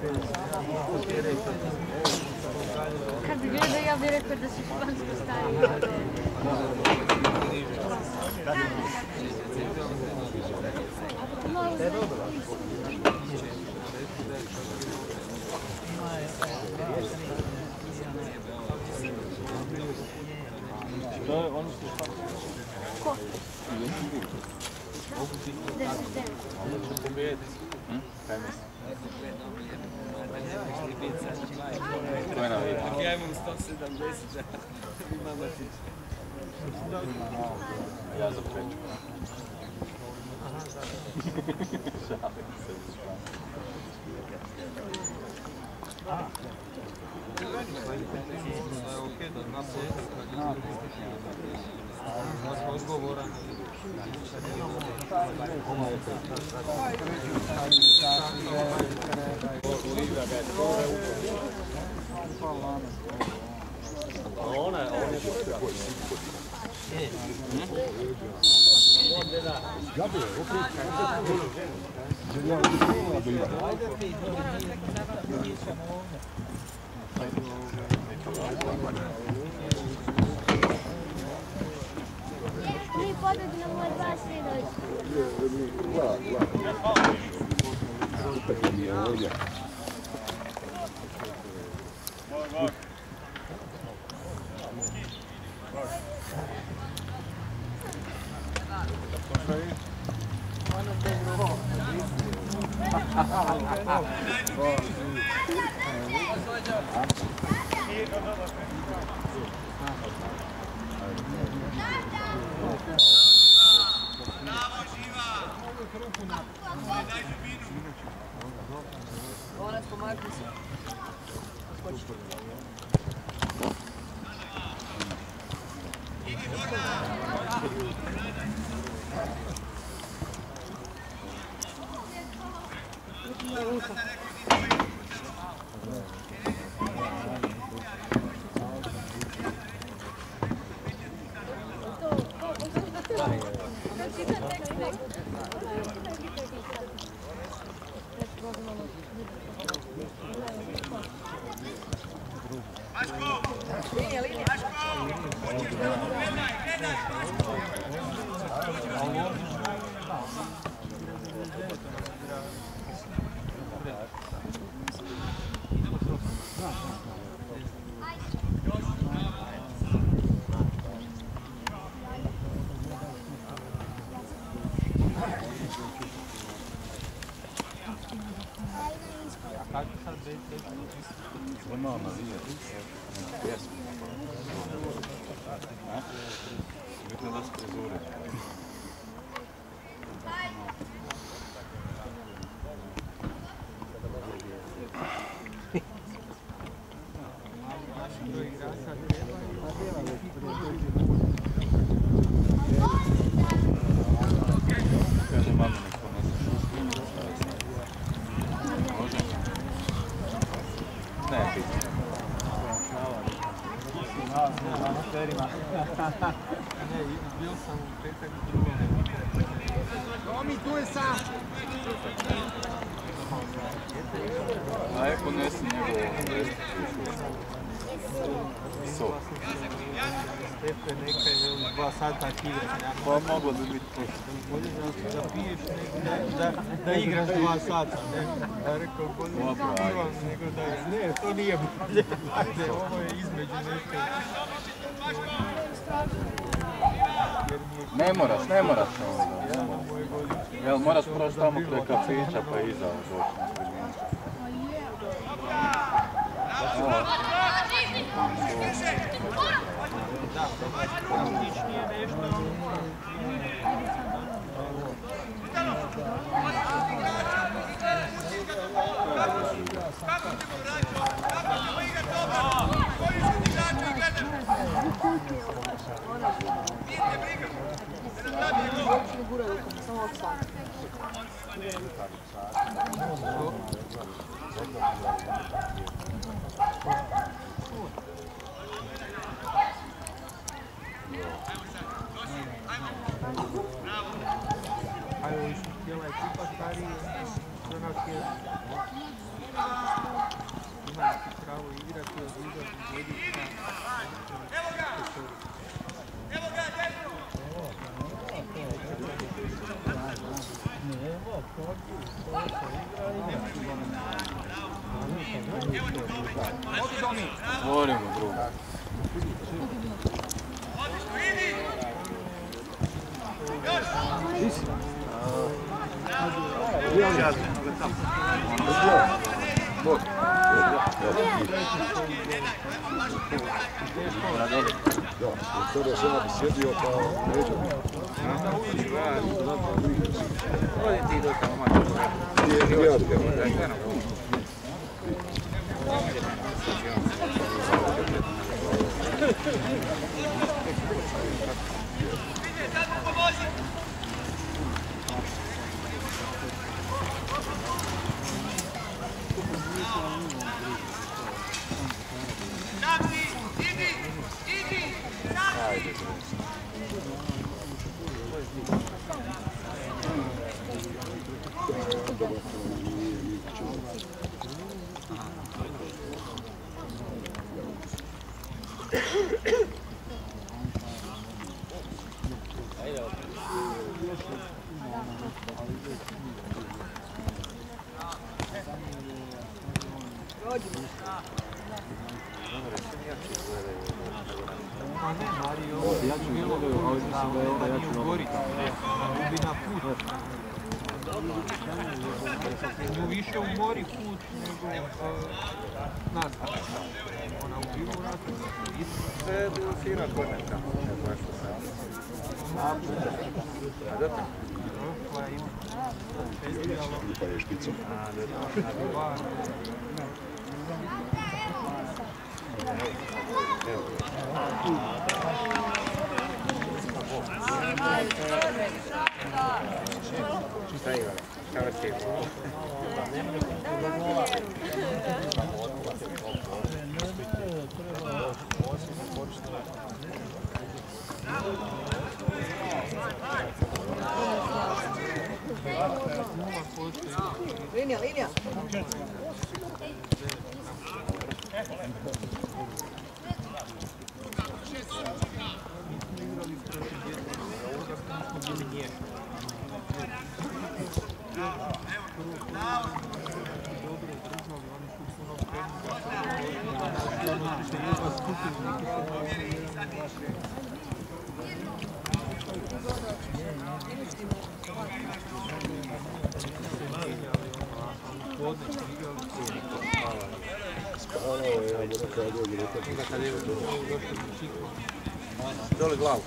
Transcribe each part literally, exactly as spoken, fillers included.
Kad bi gledao, ja bih rekao da si špansko stari. To je ono što je špansko? Ko? Deset devet. Kaj misli? Ko je na vidu? Ako ja imam sto sedamdeset, imam vrtić. Ja za prečku. Šalim se za špansko. Mi podati na moj dva svidoći. Gleda, gleda. Super mi je ovdje. Konac pomakni se. Ono navije. Jesmo. Vidno da su prezure. Kaže mama neko ne može. Ne, biti. Ne, bio sam u petak u drugom. Tomi, tu je sam! Aj, ponesi njegovu sok. Stepe nekaj, dva sata igraš. Pa moglo bi biti to. Bolje da piješ nego da igraš dva sata. Ja rekao, bolje da pivam nego da... Ne, to nije bolje. Ajde, ovo je između nešto. Ne moraš, ne moraš onda. Jel, moraš proći tamo kraj kafića pa iza doći na sredinu. Da, praktičnije nešto. Ajmo. Imali ti pravo igrati od izvrnih godišta. Volimo druga. Sada sam ja bi sjedio kao neđe. Ovdje ti dosta omače. Nije ja bi. Ja ću gledaju, ali mislim da je onda ja ću govoriti. Ljubi na put. Nju više umori put nego nazad. Ona u krivu vratu. Sve je fina koneka. Ne znaš što sam. A dete? Koja ima. Festivalom. Pa je špicom. A, dete. Šta ima? Šta vas je? Linija, linija. Dole glavu.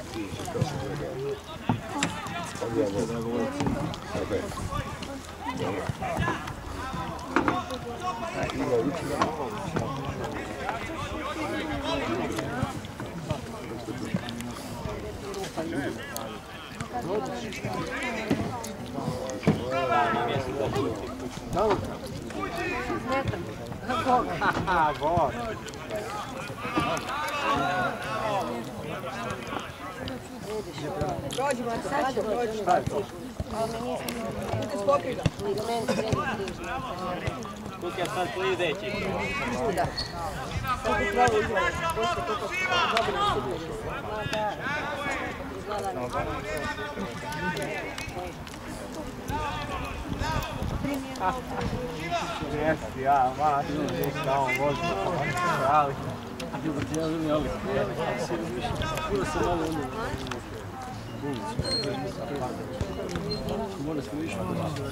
Prođi, Marko, sad ću prođi. Idite skopiti. Kuka je sad plideći. Da. Sad je pravo izgleda. Dosta kako dobro sigurno. Jesi, ja, maš, kao možda, ali... Ja želim, ali... Puno sam malo ono... Mora se više...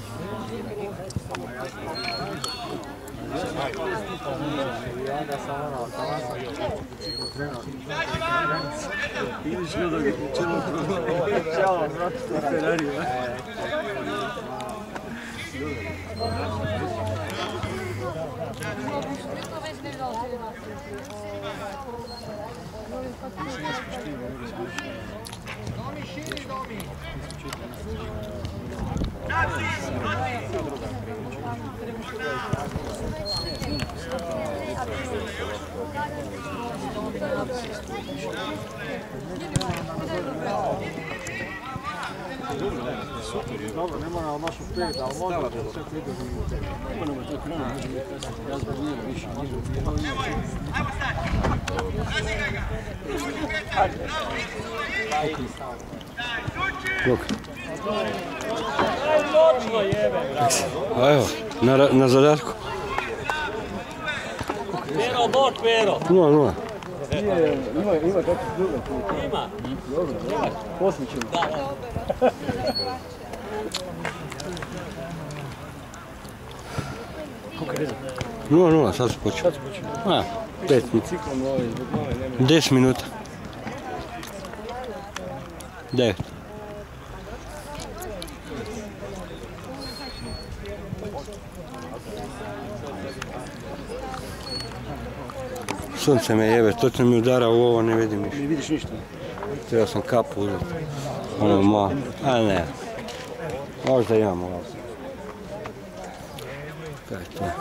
I onda sam ono, tamo sam Vidiš li da ga čelo prvo? čelo, znači što Ferrari, ne? Domi, širi, Domi! Dobro, ne mora baš u pet, ali možda sve pridruži u pet. Moramo to krenu, možemo je kasnije. Ja zbog njega više. A evo, na, na zadatku. Pero, bot, pero. Nula, nula. Ima, ima kako druga tu. Ima. Dobro, ima. Poslije ćemo. Da. Koliko je rezak? Nula, nula, sad se počeo. Sad se počeo. A, pet minuta. Ciklom ovaj, zbog nove nema. Deset minuta. Devet. Sunce me jebe, točno mi udara u ovo, ne vidim ništa. Ne vidiš ništa. Trebao sam kapu uzeti. Ono malo, a ne. Možda imam ovo. Kaj je to?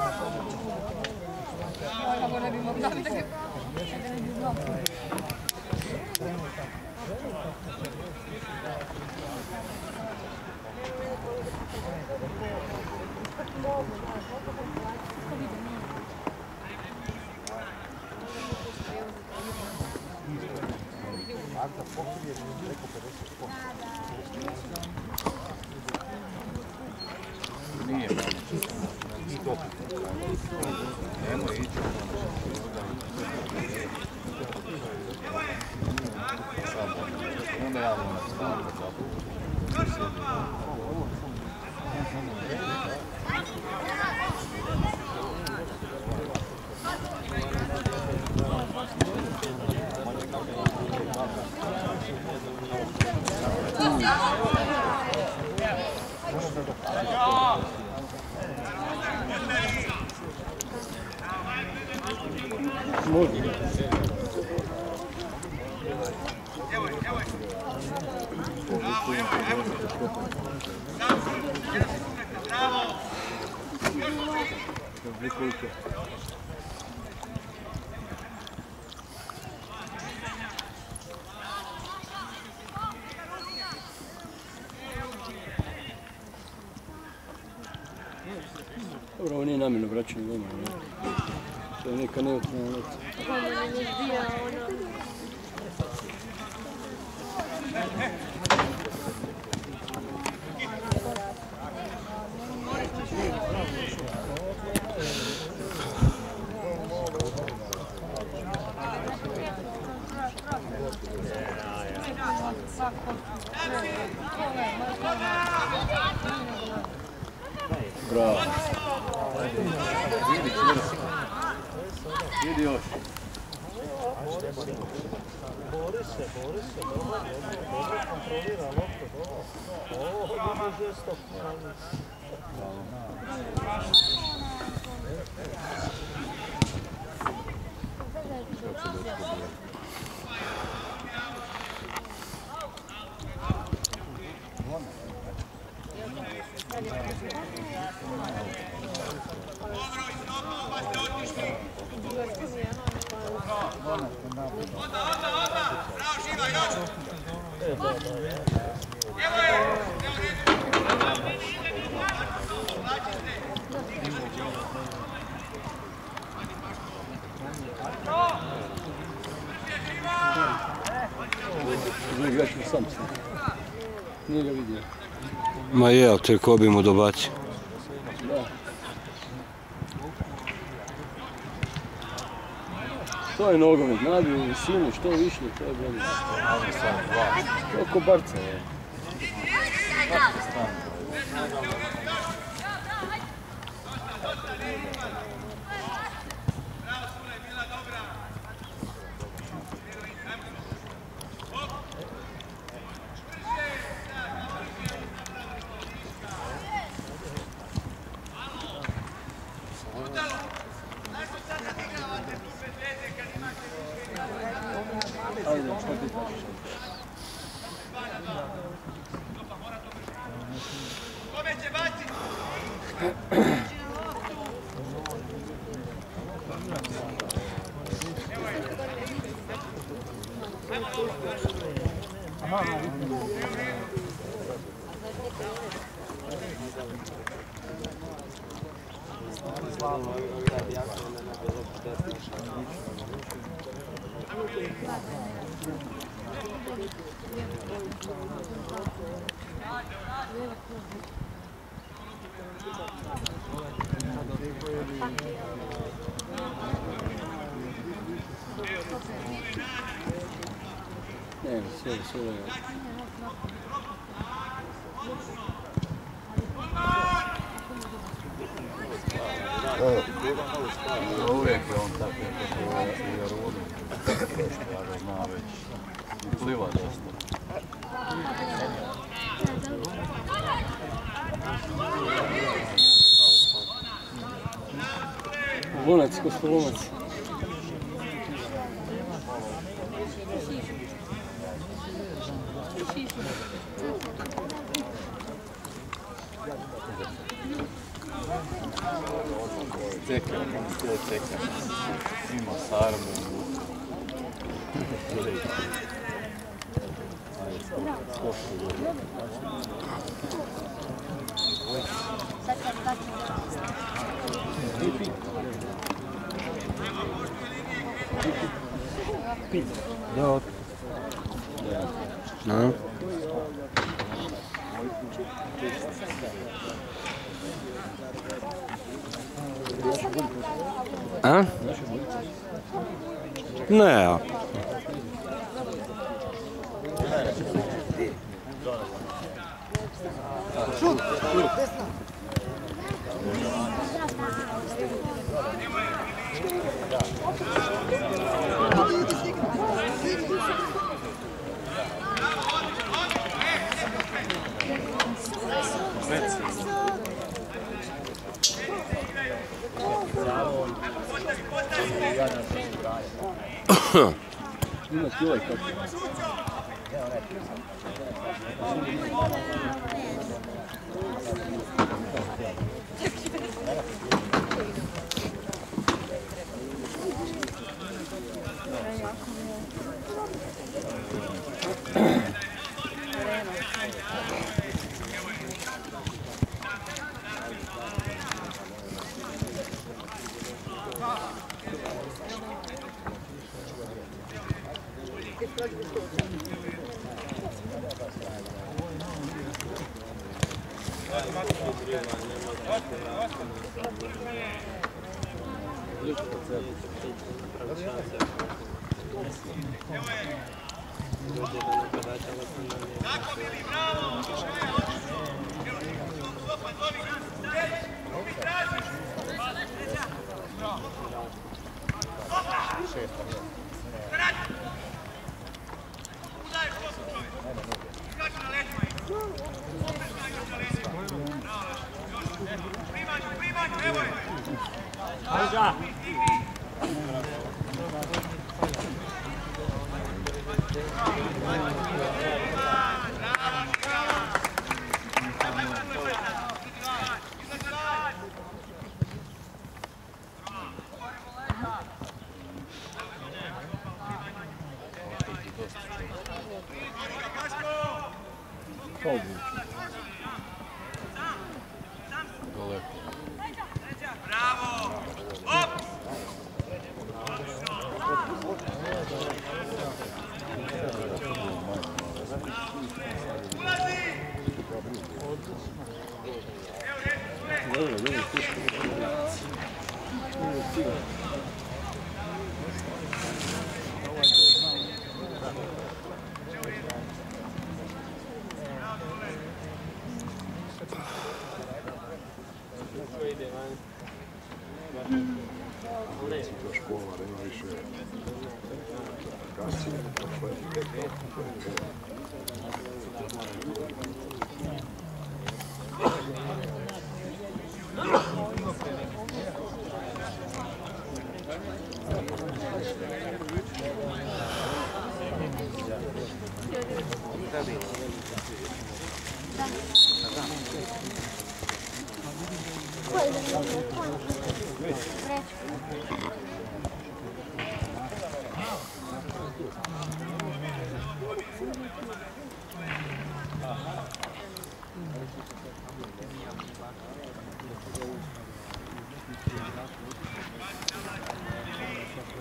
Nije manje. Nemoj ići. Onda ja vam stavim kapu. Dobro, ovo nije namjerno vraćanje doma. To je neka neutralna lopta. Ono nam je bio ono... Bravo. Idi još. Bori se, bori se, dobro, dobro kontrolira loptu, dobro. Ovo je žestok. Igrač mu sam sam. Nije ga vidio. Ma je, ali to je ko bi mu dobacio. Da. To je nogomet, nabiju u visinu, što više, to je bolje. Oko barca je. Ajde, što ti kažeš? Kome će baci? Ne, sve, sve. Uvijek je on tako kako je Jerolim. Ja ga znam već. I pliva dosta. Lunac, ko što lunac. Ceka, to je ceka. Ima sarmu. Da. No. A? Ne, ja. Ima kila i kako.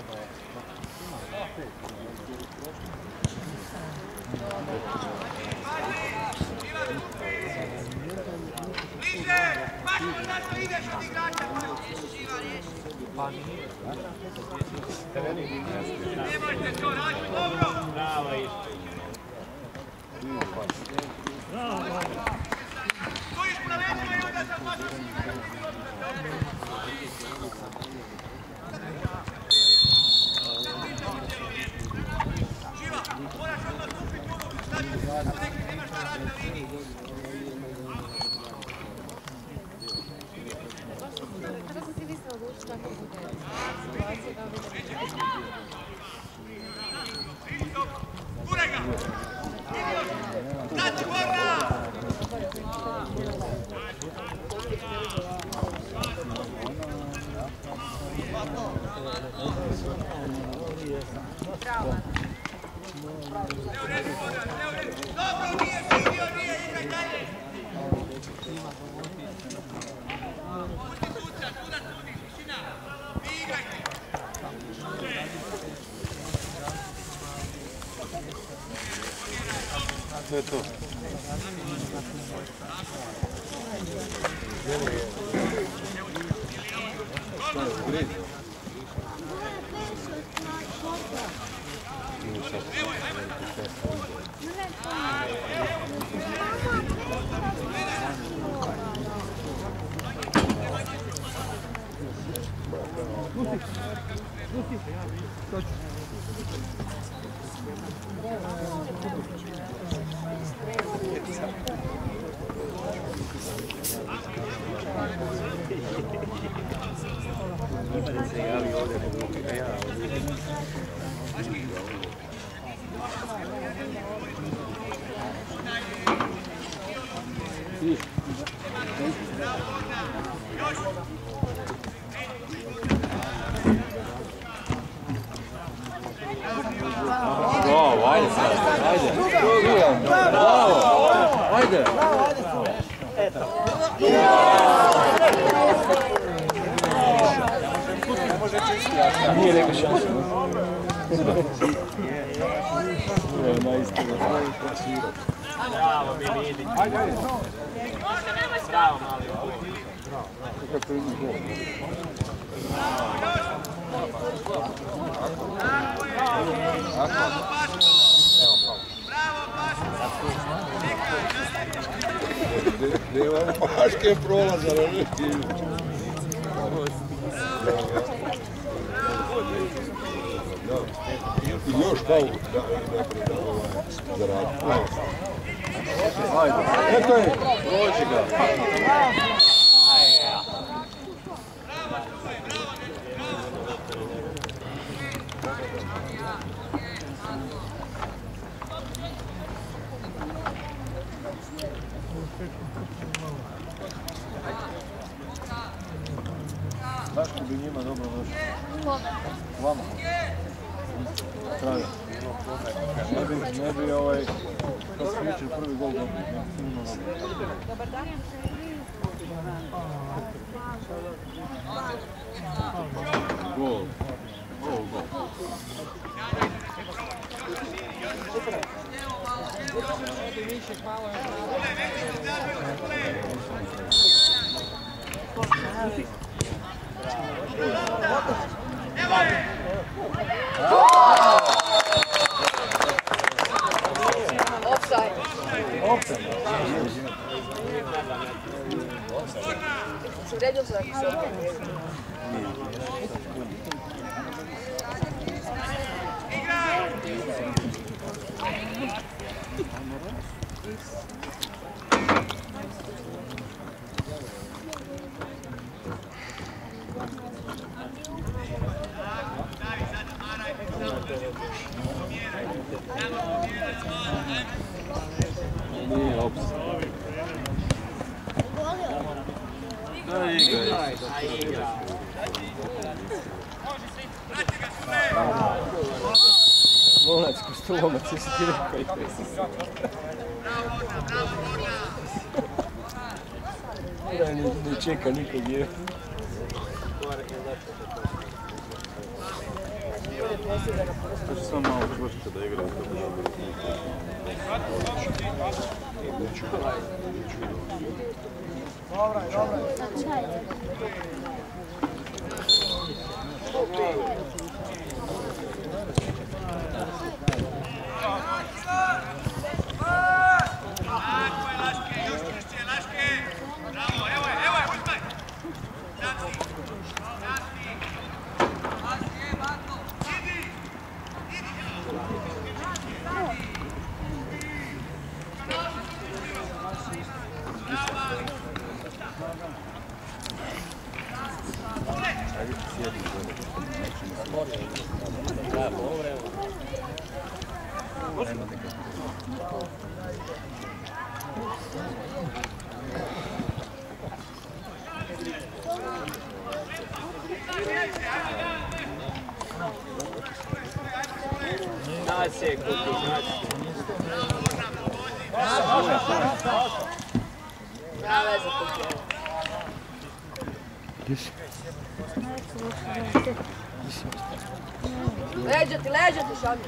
To je to. Bravo, ajde sad, ajde. Bravo, ajde. Nije neka šansa. Bravo, Milini. Ajde, ajde. Bravo, mali. Kako ima gol. Nema paške prolaza, ne vidi. I još kao za rad. Ajde. Eto je. Prođi ga. Zašto bi njima dobro došlo? Vama. Travi. Ne bi, ne bi ovaj, kad su jučer prvi gol dobili. Dobar dan. Gol. Gol, gol. Offside. Offside. Sredio se ako se Nije offside. Da igraj. Lonac, ko što lomac, jesi ti rekao i pesi. Ne, ne čeka nikog je. To će samo malo čvršće da igra. Dobra, dobra. Nacije, kupi, nacije. Brava za kupi. Leđa ti, leđa ti šalje.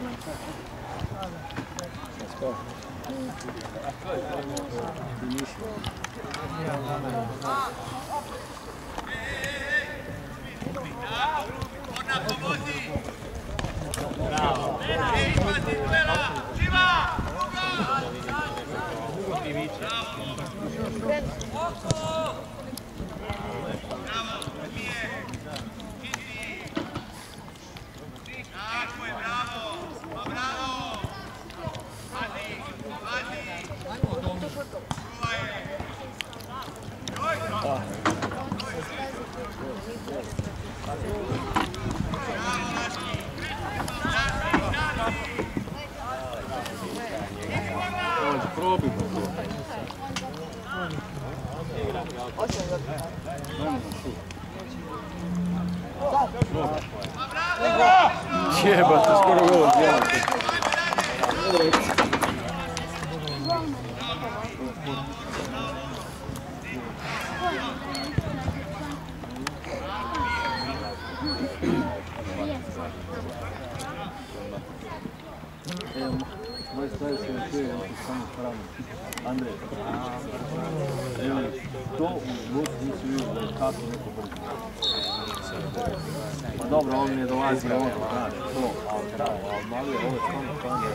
Jebate, skoro gol, jebate. Moj stvari se ne čuje, ono samo hranu. Andrej, to u Bosni nisu vidio da je kako neko brzo. Pa dobro, ovdje ne dolazi ovo, znaš, to, ali da, ali malo je ovo samo hranu.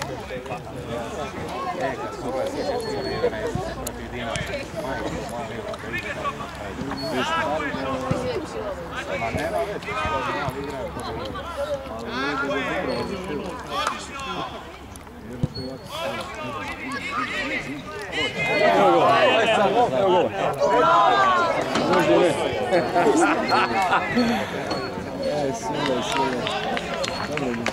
E, kad su ove sjeće sirivene protiv Dina, majko, malo je ovako igra. Ma nema već, ali igraju kod igra. Ali uvijek je dobro završilo. Evo go, evo go. Može ne. E, svega, svega. Dobro je.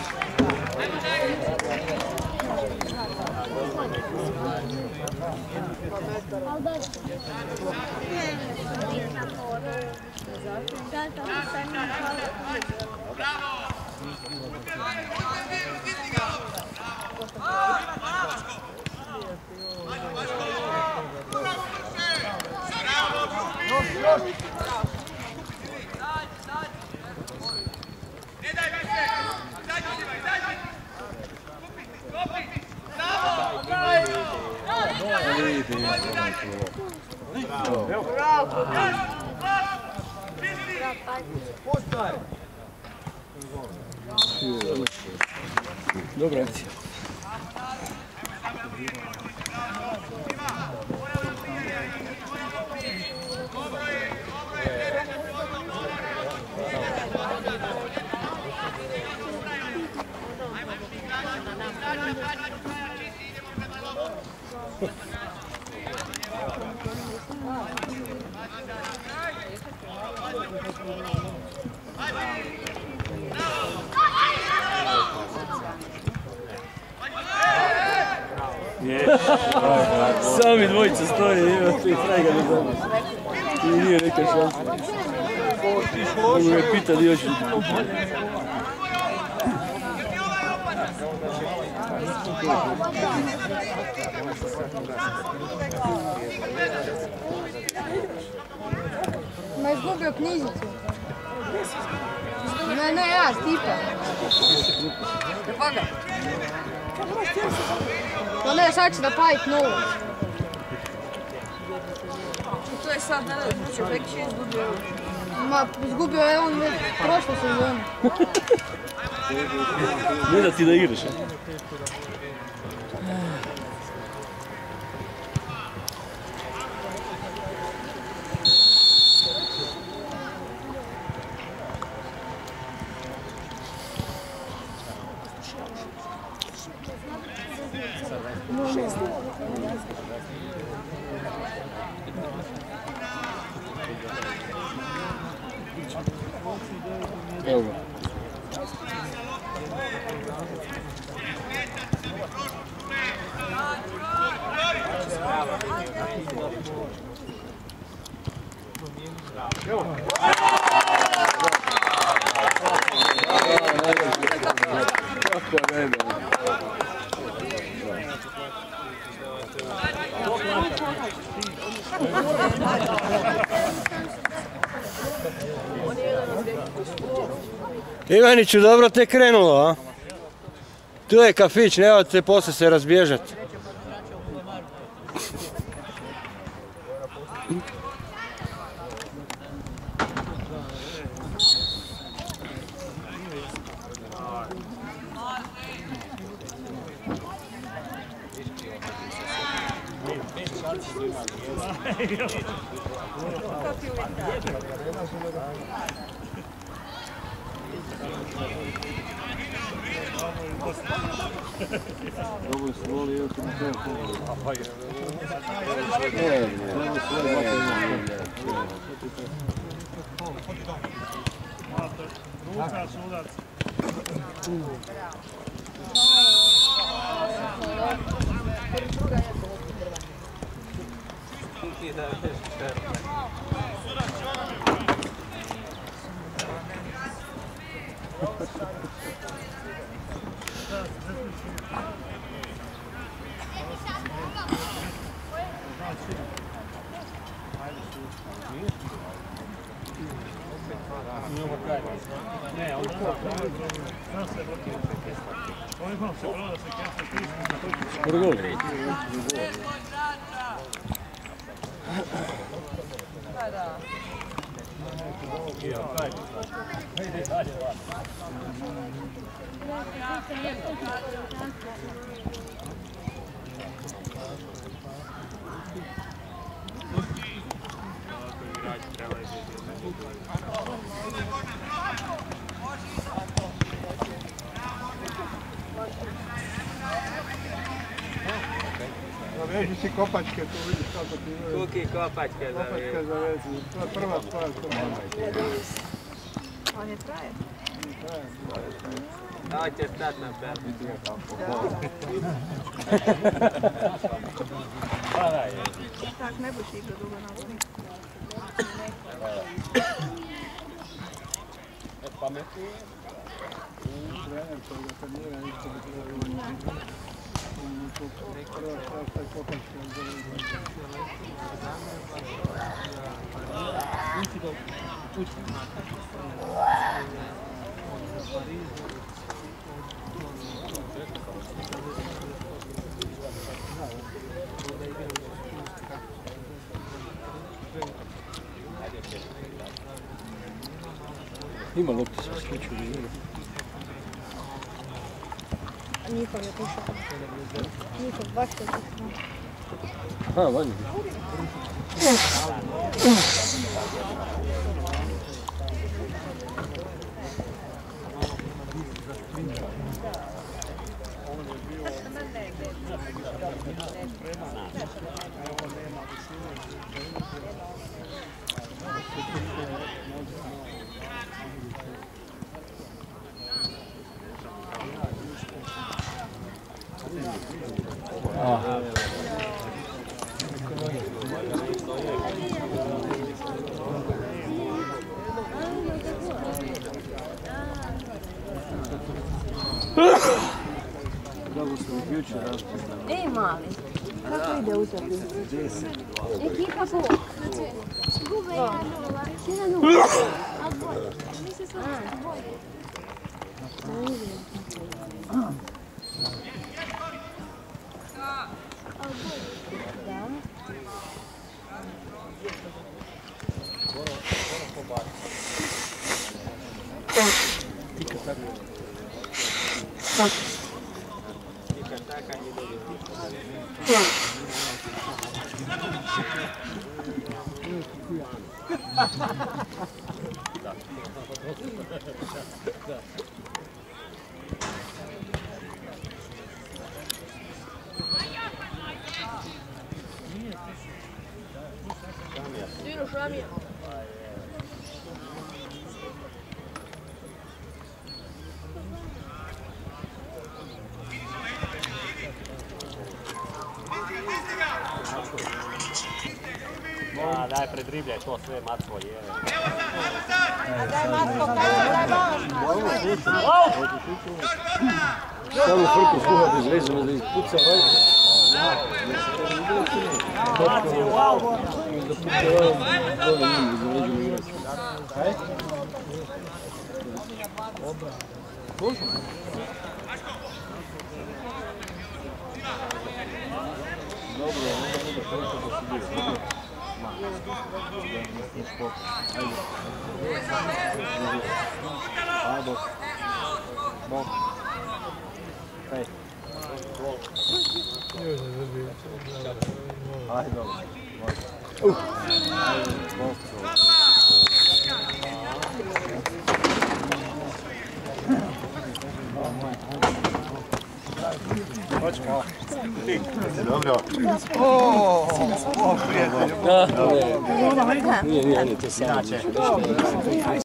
Dobra akcija. Sami dvojica stoje, ima tri frajga ne znam. I nije neka šansa. Mogu me pitali još. Ma izgubio knjižicu. Ne, ne, ja, Stipe. Trpaga. No ne, sad će napraviti novo. To je sad, ne da, znači, Bekić je izgubio. Ma, izgubio je on već prošlu sezonu. Ne da ti da igraš, a? Evo ga. Kako ne da. Ivaniću, dobro te krenulo, a? Tu je kafić, nemojte poslije se razbježati. Dobro se voli, evo ti na sve pogledu. Ruka, sudac. Ne, on se blokira. On imao se pravo da se kesta kristi. Skoro gol. Veži si kopačke, tu vidiš kako ti vezi. Kuki kopačke za vezi. Kopačke za vezi, to je prva stvar. On je traje. Da će stat na pernu. Tak, ne boš igrao dugo na ovom. Pametnije. Trener koji ga trenira, isto bi trebalo. Prva stvar, taj kopačke za vezi. Ima lopti se skuću u njega. Njihov je tušao. Njihov, baš to tušao. Aha, vanje. Ah. Ej, mali, kako ide utakmica? Ekipa po. Gube jedan nula. jedan nula. Dino šramija. A, daj predribljaj to sve, Matko, je. Daj Matko, daj Matko. Samo frku skuha bez vezano da ispuca vajka. Dobro. Nije, nije, nije, to samo.